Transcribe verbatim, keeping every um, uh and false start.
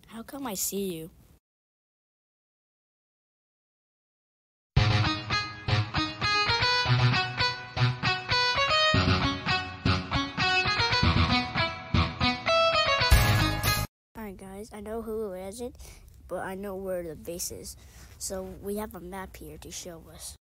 How come I see you? Alright guys, I know who it isn't, but I know where the base is. So we have a map here to show us.